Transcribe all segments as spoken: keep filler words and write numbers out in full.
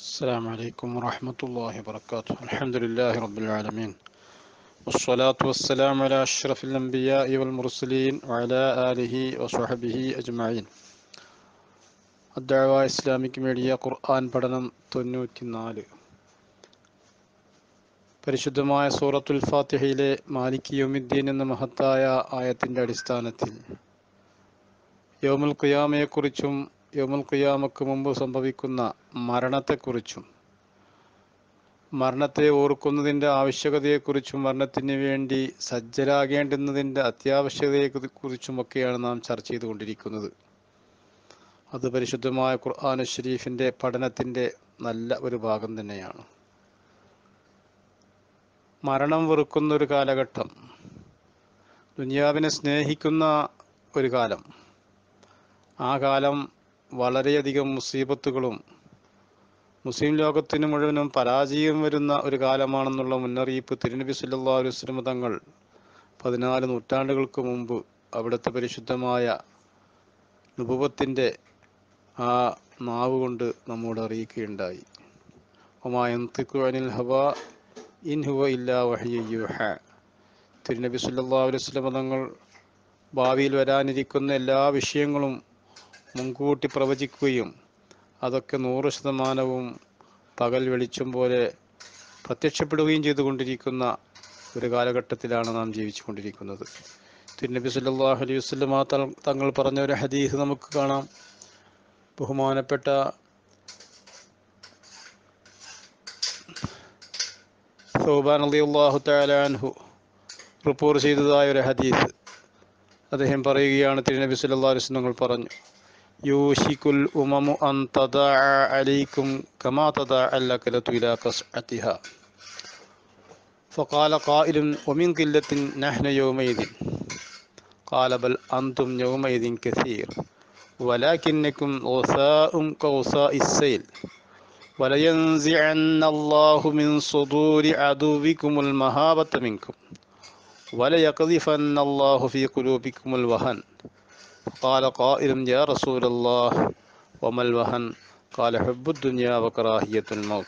السلام عليكم ورحمة الله وبركاته. الحمد لله رب العالمين، والصلاة والسلام على أشرف الأنبياء والمرسلين وعلى آله وصحبه أجمعين. الدعوة Islamic media ഖുർആൻ പഠനം തൊണ്ണൂറ്റിനാല്. പരിശുദ്ധമായ സൂറത്തുൽ ഫാത്തിഹയിലെ മാലിക് യൗമിദ്ദീൻ എന്ന മഹത്തായ ആയത്തിൻ്റെ അടിസ്ഥാനത്തിൽ യൗമുൽ ഖിയാമയെക്കുറിച്ചും യൗമുൽ ഖിയാമക്ക് മുമ്പ് സംഭവിക്കുന്ന മരണത്തെക്കുറിച്ചും മരണത്തെ ഓർക്കുന്നതിൻ്റെ ആവശ്യകതയെക്കുറിച്ചും മരണത്തിന് വേണ്ടി സജ്ജരാകേണ്ടുന്നതിൻ്റെ അത്യാവശ്യകതയെക്കുറിച്ചുമൊക്കെയാണ് നാം ചർച്ച ചെയ്തുകൊണ്ടിരിക്കുന്നത്. അത് പരിശുദ്ധമായ ഖുർആൻ ഷരീഫിൻ്റെ പഠനത്തിൻ്റെ നല്ല ഒരു ഭാഗം തന്നെയാണ്. മരണം വെറുക്കുന്ന ഒരു കാലഘട്ടം, ദുനിയാവിനെ സ്നേഹിക്കുന്ന ഒരു കാലം, ആ കാലം വളരെയധികം മുസീബത്തുകളും മുസ്ലിം ലോകത്തിന് മുഴുവനും പരാജയം വരുന്ന ഒരു കാലമാണെന്നുള്ള മുന്നറിയിപ്പ് തിരുനബി സല്ലല്ലാഹു അലൈഹി വസല്ലം തങ്ങൾ പതിനാല് നൂറ്റാണ്ടുകൾക്ക് മുമ്പ് അവിടുത്തെ പരിശുദ്ധമായ നുബുവത്തിൻ്റെ ആ നാവ് കൊണ്ട് നമ്മോട് അറിയിക്കുകയുണ്ടായി. വമാ യൻതിഖു അനിൽ ഹവാ ഇൻ ഹുവ ഇല്ലാ വഹ്യു യൂഹാ. തിരുനബി സല്ലല്ലാഹു അലൈഹി വസല്ലം തങ്ങൾ ഭാവിയിൽ വരാനിരിക്കുന്ന എല്ലാ വിഷയങ്ങളും മുൻകൂട്ടി പ്രവചിക്കുകയും അതൊക്കെ നൂറ് ശതമാനവും പകൽ വെളിച്ചം പോലെ പ്രത്യക്ഷപ്പെടുകയും ചെയ്തുകൊണ്ടിരിക്കുന്ന ഒരു കാലഘട്ടത്തിലാണ് നാം ജീവിച്ചു കൊണ്ടിരിക്കുന്നത്. തിരുനബി സല്ലല്ലാഹു അലൈഹി വസല്ലം തങ്ങൾ പറഞ്ഞ ഒരു ഹദീസ് നമുക്ക് കാണാം. ബഹുമാനപ്പെട്ട സൗബാൻ റളിയല്ലാഹു തആല അൻഹു റിപ്പോർട്ട് ചെയ്തതായ ഒരു ഹദീസ്. അദ്ദേഹം പറയുകയാണ്, തിരുനബി സല്ലല്ലാഹു അലൈഹി വസല്ലം തങ്ങൾ പറഞ്ഞു, യൂഷിക്കുൽ ഉമമു അൻ തദഅ അലൈക്കും കമാ തദഅ അൽ-അക്ലതു ഇലാ ഖസ്അതിഹാ ഫഖാല ഖായിലുൻ വമിൻ ഖില്ലത്തിൻ നഹ്നു യൗമൈദിൻ ഖാല ബൽ അൻതും യൗമൈദിൻ കസീർ വലാകിന്നകും ഗസാഉം കഗസാഇസ് സൈൽ വലയൻസിഅന്ന അല്ലാഹു മിൻ സുദൂരി അദുവികുമുൽ മഹാബത മിൻകും വലയഖ്ദിഫന്ന അല്ലാഹു ഫീ ഖുലൂബികുമുൽ വഹൻ قال قائل يا رسول الله وما الوهن قال حب الدنيا وكراهية الموت.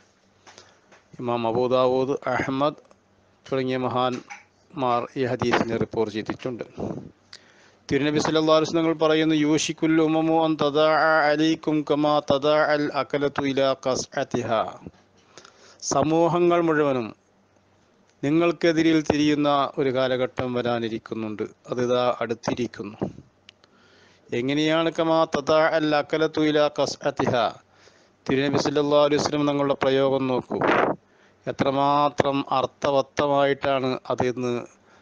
ഇമാം അബൂ ദാവൂദ്, അഹ്മദ് തുടങ്ങിയ മഹാന്മാർ ഈ ഹദീസിനെ റിപ്പോർട്ട് ചെയ്തിട്ടുണ്ട്. തിരുനബി സല്ലല്ലാഹു അലൈഹി വസല്ലം പറയുന്നു, യൂഷിക്കുൽ ഉമമു അൻ തദഅ അലൈക്കും കമാ തദഅ അൽ അകലതു ഇലാ ഖസ്അതിഹാ. സമൂഹങ്ങൾ മുഴുവനും നിങ്ങൾക്കെതിരിൽ തിരിയുന്ന ഒരു കാലഘട്ടം വരാനിരിക്കുന്നുണ്ട്. അതിതാ അടുത്തിരിക്കുന്നു. എങ്ങനെയാണ് കമാ തദഅ അൽ അകലതു ഇലാ ഖസ്അതിഹാ? തിരുനബി സല്ലല്ലാഹു അലൈഹി വസല്ലം തങ്ങളുടെ പ്രയോഗം നോക്കൂ, എത്രമാത്രം അർത്ഥവത്തമായിട്ടാണ് അതിന്ന്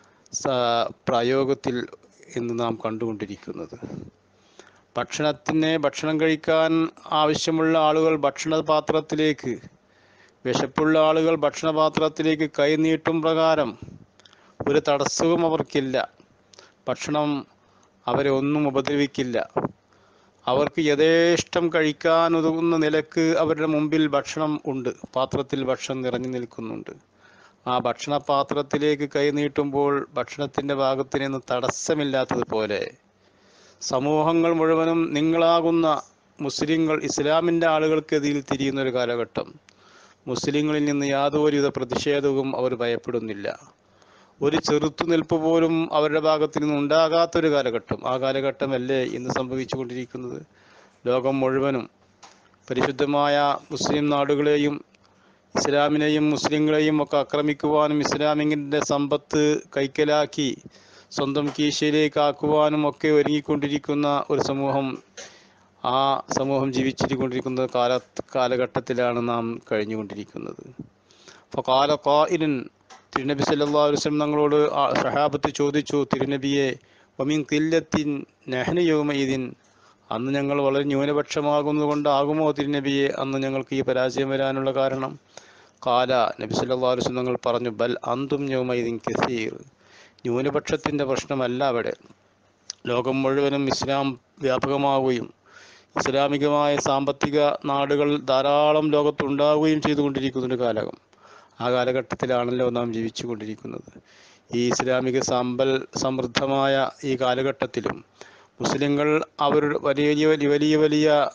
പ്രയോഗത്തിൽ ഇന്ന് നാം കണ്ടുകൊണ്ടിരിക്കുന്നത്. ഭക്ഷണത്തിന് ഭക്ഷണം കഴിക്കാൻ ആവശ്യമുള്ള ആളുകൾ ഭക്ഷണപാത്രത്തിലേക്ക്, വിശപ്പുള്ള ആളുകൾ ഭക്ഷണപാത്രത്തിലേക്ക് കൈനീട്ടും പ്രകാരം ഒരു തടസ്സവും അവർക്കില്ല. ഭക്ഷണം അവരെ ഒന്നും ഉപദ്രവിക്കില്ല. അവർക്ക് യഥേഷ്ടം കഴിക്കാൻ ഉതകുന്ന നിലക്ക് അവരുടെ മുമ്പിൽ ഭക്ഷണം ഉണ്ട്, പാത്രത്തിൽ ഭക്ഷണം നിറഞ്ഞു നിൽക്കുന്നുണ്ട്. ആ ഭക്ഷണപാത്രത്തിലേക്ക് കൈനീട്ടുമ്പോൾ ഭക്ഷണത്തിൻ്റെ ഭാഗത്തിന് നിന്ന് തടസ്സമില്ലാത്തതുപോലെ സമൂഹങ്ങൾ മുഴുവനും നിങ്ങളാകുന്ന മുസ്ലിങ്ങൾ, ഇസ്ലാമിൻ്റെ ആളുകൾക്കെതിരിൽ തിരിയുന്ന ഒരു കാലഘട്ടം. മുസ്ലിങ്ങളിൽ നിന്ന് യാതൊരുവിധ പ്രതിഷേധവും അവർ ഭയപ്പെടുന്നില്ല. ഒരു ചെറുത്തുനിൽപ്പ് പോലും അവരുടെ ഭാഗത്ത് നിന്ന് ഉണ്ടാകാത്തൊരു കാലഘട്ടം. ആ കാലഘട്ടമല്ലേ ഇന്ന് സംഭവിച്ചു കൊണ്ടിരിക്കുന്നത്. ലോകം മുഴുവനും പരിശുദ്ധമായ മുസ്ലിം നാടുകളെയും ഇസ്ലാമിനെയും മുസ്ലിങ്ങളെയും ഒക്കെ ആക്രമിക്കുവാനും ഇസ്ലാമിൻ്റെ സമ്പത്ത് കൈക്കലാക്കി സ്വന്തം കീശയിലേക്ക് ആക്കുവാനും ഒക്കെ ഒരുങ്ങിക്കൊണ്ടിരിക്കുന്ന ഒരു സമൂഹം, ആ സമൂഹം ജീവിച്ചിരിക്കൊണ്ടിരിക്കുന്ന കാല കാലഘട്ടത്തിലാണ് നാം കഴിഞ്ഞുകൊണ്ടിരിക്കുന്നത്. ഫഖാല ഖായിലുൻ, തിരുനബി സല്ലല്ലാഹു അലൈഹി വസല്ലം തങ്ങളോട് സഹാബത്ത് ചോദിച്ചു, തിരുനബിയെ, വമിൻ ഖില്ലത്തിൻ നഹ്നു യൗമഇദിൻ, അന്ന് ഞങ്ങൾ വളരെ ന്യൂനപക്ഷമാകുന്നതുകൊണ്ടാകുമോ തിരുനബിയെ അന്ന് ഞങ്ങൾക്ക് ഈ പരാജയം വരാനുള്ള കാരണം? ഖാല, നബി സല്ലല്ലാഹു അലൈഹി വസല്ലം തങ്ങൾ പറഞ്ഞു, ബൽ അൻതും യൗമഇദിൻ കസീർ. ന്യൂനപക്ഷത്തിൻ്റെ പ്രശ്നമല്ല അവിടെ. ലോകം മുഴുവനും ഇസ്ലാം വ്യാപകമാവുകയും ഇസ്ലാമികമായ സാമ്പത്തിക നാടുകൾ ധാരാളം ലോകത്തുണ്ടാവുകയും ചെയ്തുകൊണ്ടിരിക്കുന്നൊരു കാലം. ആ കാലഘട്ടത്തിലാണല്ലോ നാം ജീവിച്ചു കൊണ്ടിരിക്കുന്നത്. ഈ ഇസ്ലാമിക സമ്പൽ സമൃദ്ധമായ ഈ കാലഘട്ടത്തിലും മുസ്ലിങ്ങൾ അവർ വലിയ വലിയ വലിയ വലിയ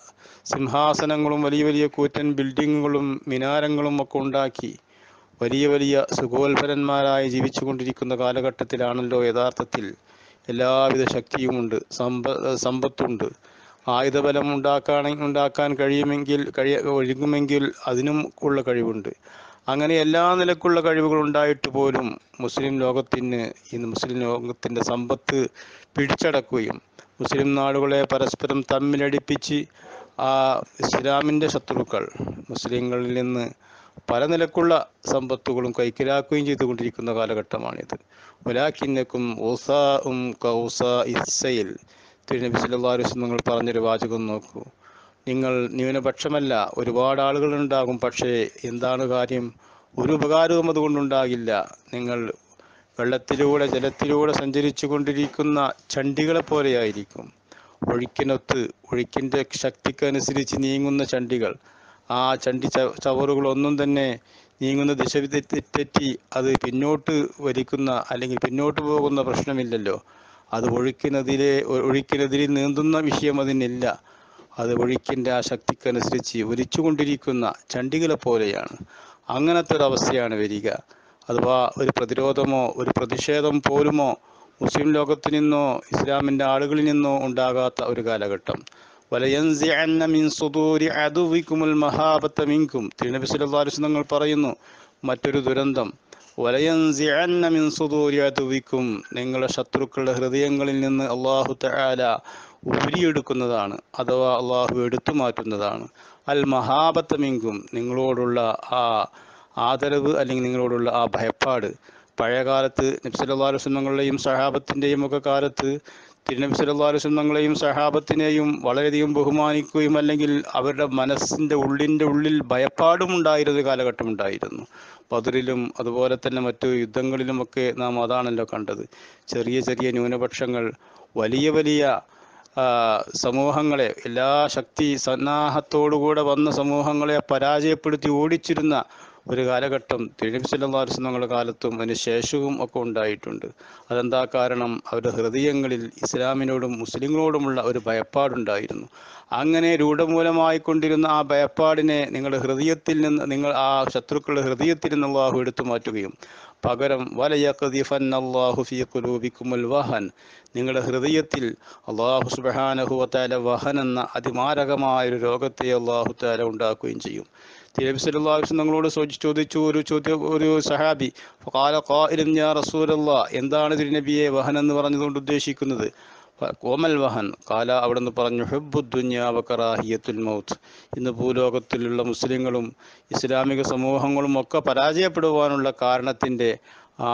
സിംഹാസനങ്ങളും വലിയ വലിയ കൂറ്റൻ ബിൽഡിങ്ങുകളും മിനാരങ്ങളും ഒക്കെ ഉണ്ടാക്കി വലിയ വലിയ സുഖോത്ഭരന്മാരായി ജീവിച്ചു കൊണ്ടിരിക്കുന്ന കാലഘട്ടത്തിലാണല്ലോ യഥാർത്ഥത്തിൽ എല്ലാവിധ ശക്തിയുമുണ്ട്, സമ്പ സമ്പത്തുണ്ട്, ആയുധബലം ഉണ്ടാക്കാൻ ഉണ്ടാക്കാൻ കഴിയുമെങ്കിൽ കഴിയ ഒഴുകുമെങ്കിൽ അതിനും ഉള്ള കഴിവുണ്ട്. അങ്ങനെ എല്ലാ നിലക്കുള്ള കഴിവുകൾ ഉണ്ടായിട്ട് പോലും മുസ്ലിം ലോകത്തിന് ഇന്ന് മുസ്ലിം ലോകത്തിൻ്റെ സമ്പത്ത് പിടിച്ചടക്കുകയും മുസ്ലിം നാടുകളെ പരസ്പരം തമ്മിലടിപ്പിച്ച് ആ ഇസ്ലാമിൻ്റെ ശത്രുക്കൾ മുസ്ലിങ്ങളിൽ നിന്ന് പല നിലക്കുള്ള സമ്പത്തുകളും കൈക്കലാക്കുകയും ചെയ്തുകൊണ്ടിരിക്കുന്ന കാലഘട്ടമാണിത്. വലാകിന്നക്കും ഊസാഉം കൗസാ ഇസ്സയിൽ, തിരുനബി സല്ലല്ലാഹു അലൈഹി വസല്ലം നിങ്ങൾ പറഞ്ഞൊരു വാചകം നോക്കൂ. നിങ്ങൾ ന്യൂനപക്ഷമല്ല, ഒരുപാട് ആളുകൾ ഉണ്ടാകും, പക്ഷേ എന്താണ് കാര്യം? ഒരു ഉപകാരവും അതുകൊണ്ടുണ്ടാകില്ല. നിങ്ങൾ വെള്ളത്തിലൂടെ ജലത്തിലൂടെ സഞ്ചരിച്ചു കൊണ്ടിരിക്കുന്ന ചണ്ടികളെ പോലെയായിരിക്കും. ഒഴുക്കിനൊത്ത് ഒഴുക്കിൻ്റെ ശക്തിക്കനുസരിച്ച് നീങ്ങുന്ന ചണ്ടികൾ. ആ ചണ്ടി ച ചവറുകളൊന്നും തന്നെ നീങ്ങുന്ന ദിശ തെറ്റി അത് പിന്നോട്ട് വലിക്കുന്ന അല്ലെങ്കിൽ പിന്നോട്ട് പോകുന്ന പ്രശ്നമില്ലല്ലോ. അത് ഒഴുക്കിനെതിരെ ഒഴുക്കിനെതിരെ നീന്തുന്ന വിഷയം അതിനില്ല. അത് ഒഴുക്കിൻ്റെ ആ ശക്തിക്കനുസരിച്ച് ഒലിച്ചുകൊണ്ടിരിക്കുന്ന ചണ്ടികളെ പോലെയാണ്. അങ്ങനത്തെ ഒരവസ്ഥയാണ് വരിക. അഥവാ ഒരു പ്രതിരോധമോ ഒരു പ്രതിഷേധം പോലുമോ മുസ്ലിം ലോകത്തു നിന്നോ ഇസ്ലാമിൻ്റെ ആളുകളിൽ നിന്നോ ഉണ്ടാകാത്ത ഒരു കാലഘട്ടം. വലയൻസിഅന്ന മിൻ സുദൂരി അദുവികുമുൽ മഹാബത മിൻകും, തിരുനബി സല്ലല്ലാഹു അലൈഹി വസല്ലം തങ്ങൾ പറയുന്നു മറ്റൊരു ദുരന്തം. വലയൻസിഅന്ന മിൻ സുദൂരി അദുവികും, നിങ്ങളുടെ ശത്രുക്കളുടെ ഹൃദയങ്ങളിൽ നിന്ന് അല്ലാഹു തആല ഊരിയെടുക്കുന്നതാണ്, അഥവാ അള്ളാഹു എടുത്തു മാറ്റുന്നതാണ്. അൽ മഹാബത മിൻകും, നിങ്ങളോടുള്ള ആ ആദരവ് അല്ലെങ്കിൽ നിങ്ങളോടുള്ള ആ ഭയപ്പാട്. പഴയകാലത്ത് നബി സല്ലല്ലാഹു അലൈഹി വസല്ലം തങ്ങളുടെയും സഹാബത്തിൻ്റെയും ഒക്കെ കാലത്ത് തിരുനബി സല്ലല്ലാഹു അലൈഹി വസല്ലം തങ്ങളെയും സഹാബത്തിനെയും വളരെയധികം ബഹുമാനിക്കുകയും അല്ലെങ്കിൽ അവരുടെ മനസ്സിൻ്റെ ഉള്ളിൻ്റെ ഉള്ളിൽ ഭയപ്പാടും ഉണ്ടായിരുന്ന കാലഘട്ടം ഉണ്ടായിരുന്നു. ബദറിലും അതുപോലെ തന്നെ മറ്റു യുദ്ധങ്ങളിലുമൊക്കെ നാം അതാണല്ലോ കണ്ടത്. ചെറിയ ചെറിയ ന്യൂനപക്ഷങ്ങൾ വലിയ വലിയ സമൂഹങ്ങളെ, എല്ലാ ശക്തി സന്നാഹത്തോടുകൂടെ വന്ന സമൂഹങ്ങളെ പരാജയപ്പെടുത്തി ഓടിച്ചിരുന്ന ഒരു കാലഘട്ടം തിരുനബി സല്ലല്ലാഹു അലൈഹി വസല്ലം തങ്ങളുടെ കാലത്തും അതിന് ശേഷവും ഒക്കെ ഉണ്ടായിട്ടുണ്ട്. അതെന്താ കാരണം? അവരുടെ ഹൃദയങ്ങളിൽ ഇസ്ലാമിനോടും മുസ്ലിങ്ങളോടുമുള്ള ഒരു ഭയപ്പാടുണ്ടായിരുന്നു. അങ്ങനെ രൂഢമൂലമായിക്കൊണ്ടിരുന്ന ആ ഭയപ്പാടിനെ നിങ്ങളുടെ ഹൃദയത്തിൽ നിന്ന്, നിങ്ങൾ ആ ശത്രുക്കളുടെ ഹൃദയത്തിൽ നിന്ന് അല്ലാഹു എടുത്തു മാറ്റുകയും പകരം വലയഖദിഫന്നല്ലാഹു ഫീ ഖുലൂബികുമുൽ വഹൻ, നിങ്ങളുടെ ഹൃദയത്തിൽ അല്ലാഹു സുബ്ഹാനഹു വ തആല വഹൻ എന്ന അതിമാരകമായൊരു രോഗത്തെ അല്ലാഹു തആല ഉണ്ടാക്കുകയും ചെയ്യും. തിരുനബി സല്ലല്ലാഹു അലൈഹി വസല്ലം തങ്ങളോട് ചോദിച്ചു ഒരു ചോദ്യം ഒരു സഹാബി, ഫഖാല ഖായിലുൻ യാ റസൂലല്ലാഹ്, എന്താണ് തിരുനബിയെ വഹൻ എന്ന് പറഞ്ഞതുകൊണ്ട് ഉദ്ദേശിക്കുന്നത്? കോമൽ വഹൻ കാല, അവിടുന്ന് പറഞ്ഞു ഹുബ്ബുദ്ദുനിയ വ കറാഹിയത്തുൽ മൗത്ത്. ഇന്ന് ഭൂലോകത്തിലുള്ള മുസ്ലിങ്ങളും ഇസ്ലാമിക സമൂഹങ്ങളും ഒക്കെ പരാജയപ്പെടുവാനുള്ള കാരണത്തിൻ്റെ ആ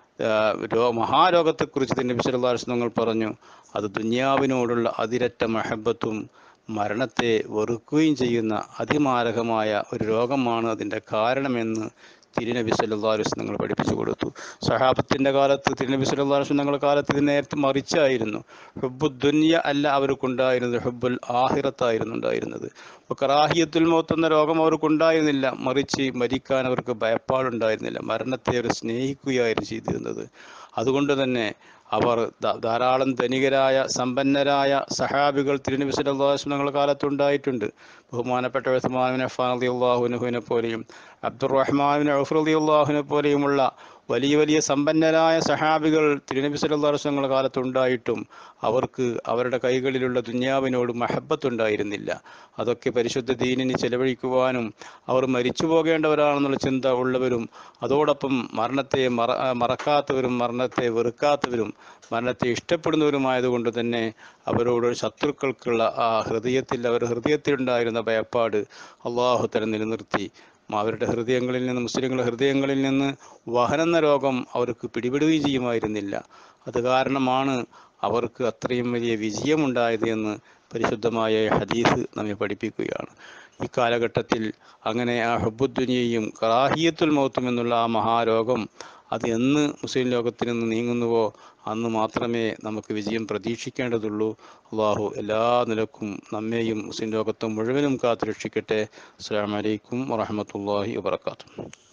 മഹാരോഗത്തെക്കുറിച്ച് തിരുനബി സല്ലല്ലാഹു അലൈഹി വസല്ലം തങ്ങൾ പറഞ്ഞു, അത് ദുനിയാവിനോടുള്ള അതിരറ്റ മഹബത്തും മരണത്തെ വെറുക്കുകയും ചെയ്യുന്ന അതിമാരകമായ ഒരു രോഗമാണ് അതിൻ്റെ കാരണമെന്ന് തിരുനബി സല്ലല്ലാഹു അലൈഹി വസല്ലം തങ്ങൾ പഠിപ്പിച്ചു കൊടുത്തു. സഹാബത്തിൻ്റെ കാലത്ത്, തിരുനബി സല്ലല്ലാഹു അലൈഹി വസല്ലം തങ്ങളുടെ കാലത്ത് ഇത് നേരത്തെ മറിച്ചായിരുന്നു. ഹുബ്ബുദ്ദുനിയ അല്ല അവർക്കുണ്ടായിരുന്നത്, ഹുബ്ബുൽ ആഖിറത്തായിരുന്നു ഉണ്ടായിരുന്നത്. അപ്പോൾ കറാഹിയത്തുൽ മൗത്ത് എന്ന രോഗം അവർക്കുണ്ടായിരുന്നില്ല, മറിച്ച് മരിക്കാൻ അവർക്ക് ഭയപ്പാടുണ്ടായിരുന്നില്ല, മരണത്തെ അവർ സ്നേഹിക്കുകയായിരുന്നു ചെയ്തിരുന്നത്. അതുകൊണ്ട് തന്നെ അവർ ധാരാളം ധനികരായ സമ്പന്നരായ സഹാബികൾ തിരുനബി സല്ലല്ലാഹു അലൈഹി വസല്ലം തങ്ങളുടെ കാലത്തുണ്ടായിട്ടുണ്ട്. ബഹുമാനപ്പെട്ട ഉസ്മാൻ ഇബ്നു അഫ്ഫാൻ റളിയല്ലാഹു അൻഹുവിനെ പോലെയും അബ്ദുറഹ്മാൻ ഇബ്നു ഔഫ് റളിയല്ലാഹുവിനെ പോലെയുമുള്ള വലിയ വലിയ സമ്പന്നരായ സഹാബികൾ തിരുനബി സല്ലല്ലാഹു അലൈഹി വസല്ലം തങ്ങളുടെ കാലത്തുണ്ടായിട്ടും അവർക്ക് അവരുടെ കൈകളിലുള്ള ദുനിയാവിനോട് മഹബത്തുണ്ടായിരുന്നില്ല. അതൊക്കെ പരിശുദ്ധ ദീനിന് ചെലവഴിക്കുവാനും അവർ മരിച്ചു പോകേണ്ടവരാണെന്നുള്ള ചിന്ത ഉള്ളവരും അതോടൊപ്പം മരണത്തെ മറ മറക്കാത്തവരും മരണത്തെ വെറുക്കാത്തവരും മരണത്തെ ഇഷ്ടപ്പെടുന്നവരുമായതുകൊണ്ട് തന്നെ അവരോട് ശത്രുക്കൾക്കുള്ള ആ ഹൃദയത്തിൽ അവർ ഹൃദയത്തിലുണ്ടായിരുന്ന ഭയപ്പാട് അല്ലാഹു തആല നിലനിർത്തി. അവരുടെ ഹൃദയങ്ങളിൽ നിന്ന്, മുസ്ലിങ്ങളുടെ ഹൃദയങ്ങളിൽ നിന്ന് വഹനെന്ന രോഗം അവർക്ക് പിടിപെടുകയും ചെയ്യുമായിരുന്നില്ല. അത് കാരണമാണ് അവർക്ക് അത്രയും വലിയ വിജയമുണ്ടായത് എന്ന് പരിശുദ്ധമായ ഹദീസ് നമ്മെ പഠിപ്പിക്കുകയാണ്. ഈ കാലഘട്ടത്തിൽ അങ്ങനെ ആ ഹുബ്ബുദ്ദുനിയയും കറാഹിയത്തുൽ മൗത്തും എന്നുള്ള ആ മഹാരോഗം അത് എന്ന് മുസ്ലിം ലോകത്തിൽ നിന്ന് നീങ്ങുന്നുവോ അന്ന് മാത്രമേ നമുക്ക് വിജയം പ്രതീക്ഷിക്കേണ്ടതുള്ളൂ. അള്ളാഹു എല്ലാ നിലക്കും നമ്മെയും മുസ്ലിം ലോകത്തും മുഴുവനും കാത്തുരക്ഷിക്കട്ടെ. അസ്സലാമു അലൈക്കും വറഹ്മത്തുള്ളാഹി വബറകാതുഹു.